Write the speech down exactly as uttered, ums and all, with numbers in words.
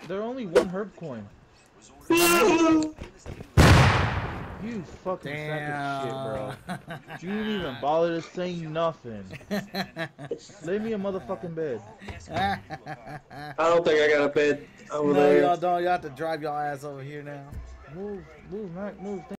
They're only one herb coin. You fucking sack of shit, bro. You didn't even bother to say nothing. Lay me a motherfucking bed. I don't think I got a bed over No, there. y'all don't. Y'all have to drive y'all ass over here now. Move, move, Mac, move.